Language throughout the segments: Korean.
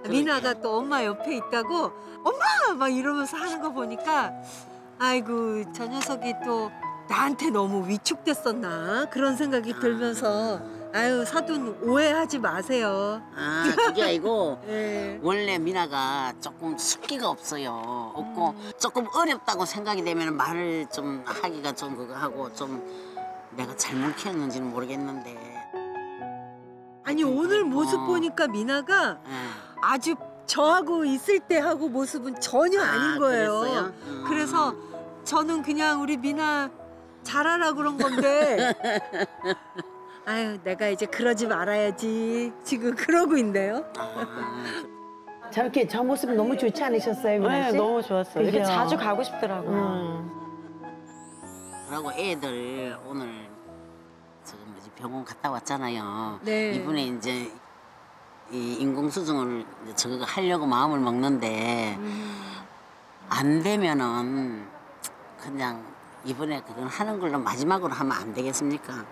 미나가 또 엄마 옆에 있다고 엄마 막 이러면서 하는 거 보니까 아이고 저 녀석이 또 나한테 너무 위축됐었나 그런 생각이 들면서 아유 사돈 오해하지 마세요. 아, 그게 아니고 네. 원래 미나가 조금 숫기가 없어요. 없고 조금 어렵다고 생각이 되면 말을 좀 하기가 좀 그거 하고 좀 내가 잘못 키웠는지는 모르겠는데. 아니 오늘 모습 보니까 미나가 아주 저하고 있을 때 하고 모습은 전혀 아닌 거예요. 그랬어요? 그래서 저는 그냥 우리 미나 잘하라 그런 건데 아유 내가 이제 그러지 말아야지 지금 그러고 있네요. 저렇게 저 모습 너무 좋지 않으셨어요, 미나 씨? 네, 너무 좋았어요. 이렇게 그죠? 자주 가고 싶더라고요. 그러고 애들 오늘 지금 뭐지 병원 갔다 왔잖아요. 네. 이번에 이제 이 인공수정을 이제 저거 하려고 마음을 먹는데 안 되면은 그냥 이번에 그건 하는 걸로 마지막으로 하면 안 되겠습니까?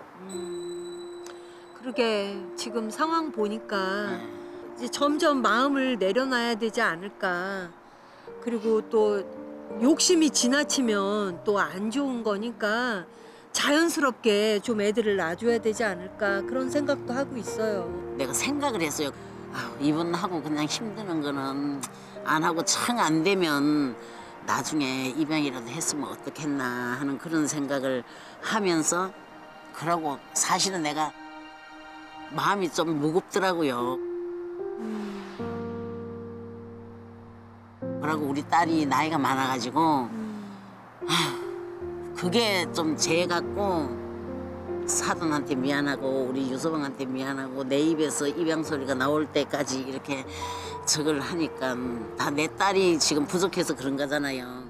그러게 지금 상황 보니까 이제 점점 마음을 내려놔야 되지 않을까. 그리고 또 욕심이 지나치면 또 안 좋은 거니까 자연스럽게 좀 애들을 놔줘야 되지 않을까 그런 생각도 하고 있어요. 내가 생각을 했어요. 이번 하고 그냥 힘드는 거는 안 하고 청 안 되면 나중에 입양이라도 했으면 어떻겠나 하는 그런 생각을 하면서 그러고 사실은 내가 마음이 좀 무겁더라고요. 그러고 우리 딸이 나이가 많아가지고 그게 좀 죄 같고 사돈한테 미안하고 우리 유서방한테 미안하고 내 입에서 입양 소리가 나올 때까지 이렇게 저걸 하니까 다 내 딸이 지금 부족해서 그런 거잖아요.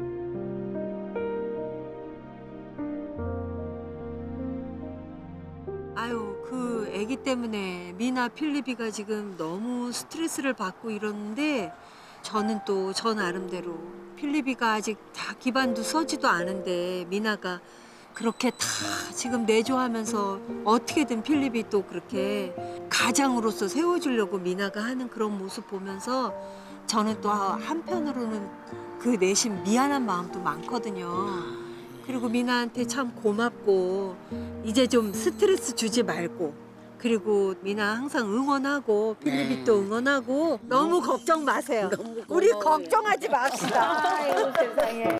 아유 그 아기 때문에 미나 필리비가 지금 너무 스트레스를 받고 이러는데 저는 또 저 나름대로 필리비가 아직 다 기반도 서지도 않은데 미나가 그렇게 다 지금 내조하면서 어떻게든 필리비 또 그렇게 가장으로서 세워주려고 미나가 하는 그런 모습 보면서 저는 또 한편으로는 그 내심 미안한 마음도 많거든요. 그리고 미나한테 참 고맙고 이제 좀 스트레스 주지 말고 그리고 미나 항상 응원하고 필리비 또 응원하고 너무 걱정 마세요. 우리 걱정하지 맙시다. 아유, 세상에.